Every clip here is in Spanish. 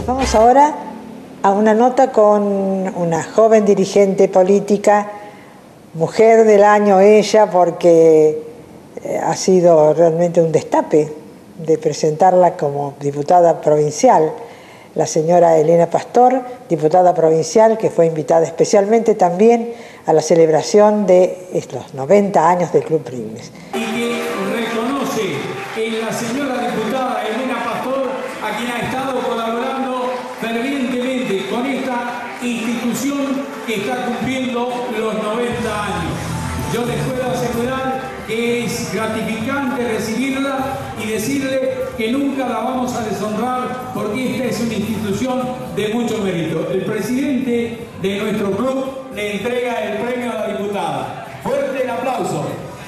Vamos ahora a una nota con una joven dirigente política, mujer del año ella, porque ha sido realmente un destape de presentarla como diputada provincial, la señora Elena Pastor, diputada provincial, que fue invitada especialmente también a la celebración de los 90 años del Club Pringles. Y que reconoce en la señora diputada Elena Pastor, a quien ha estado colaborando fervientemente con esta institución que está cumpliendo los 90 años. Yo les puedo asegurar que es gratificante recibirla y decirle que nunca la vamos a deshonrar, porque esta es una institución de mucho mérito. El presidente de nuestro club le entrega el premio a la diputada. Fuerte el aplauso.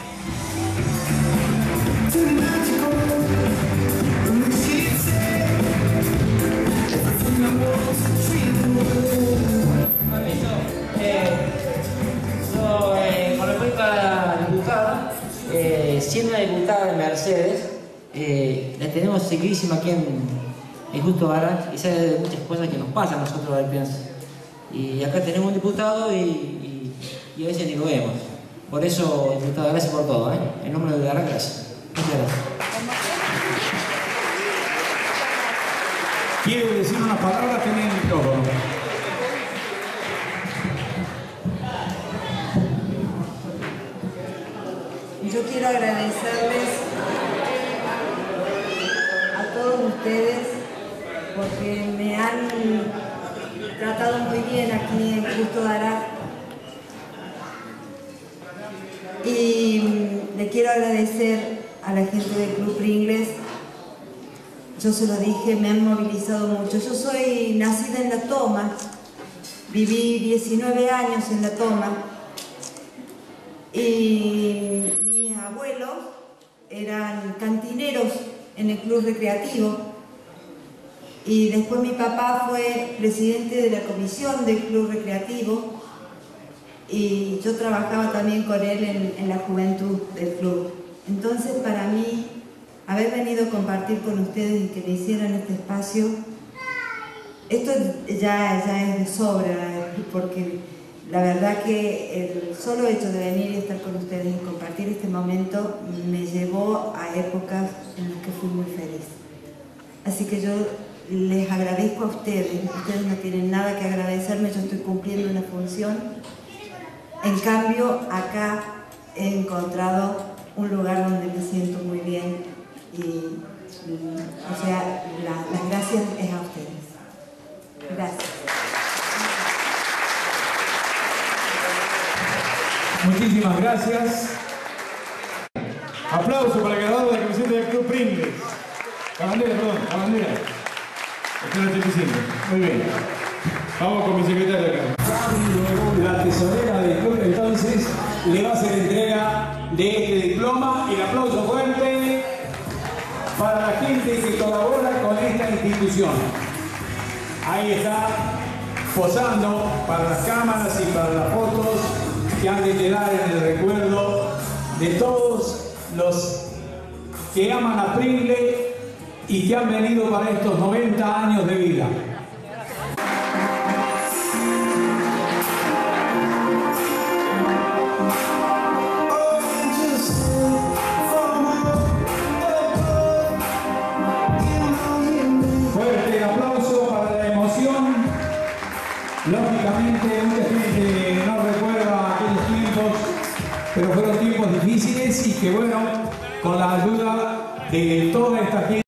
Con respecto a la diputada, siendo una diputada de Mercedes, la tenemos segurísima aquí en Justo Varas y sabe de muchas cosas que nos pasan a nosotros al pienso. Y acá tenemos un diputado y a veces ni lo vemos. Por eso, diputada, gracias por todo. En nombre de Varas, gracias. Muchas gracias. ¿Quiere decir unas palabras? Tiene el micrófono. Yo quiero agradecerles a todos ustedes porque me han tratado muy bien aquí en Justo Varas. Y le quiero agradecer a la gente del Club Pringles. Yo se lo dije, me han movilizado mucho. Yo soy nacida en La Toma, viví 19 años en La Toma y mis abuelos eran cantineros en el club recreativo y después mi papá fue presidente de la comisión del club recreativo y yo trabajaba también con él en la juventud del club. Entonces, para mí, haber venido a compartir con ustedes y que me hicieran este espacio, esto ya es de sobra, porque la verdad que el solo hecho de venir y estar con ustedes y compartir este momento me llevó a épocas en las que fui muy feliz. Así que yo les agradezco a ustedes no tienen nada que agradecerme, yo estoy cumpliendo una función. En cambio, acá he encontrado un lugar donde me siento muy bien y, o sea, las gracias es a ustedes. Gracias. Muchísimas gracias. Aplauso para el ganador de la camiseta del Club Pringles. La bandera, perdón, la bandera. Esto lo estoy diciendo. Muy bien. Vamos con mi secretario acá. La tesorera del club entonces le va a hacer entrega de este diploma y el aplauso fuerte para la gente que colabora con esta institución. Ahí está, posando para las cámaras y para las fotos que han de quedar en el recuerdo de todos los que aman a Pringles y que han venido para estos 90 años de vida. Lógicamente, mucha gente no recuerda aquellos tiempos, pero fueron tiempos difíciles y que, bueno, con la ayuda de toda esta gente.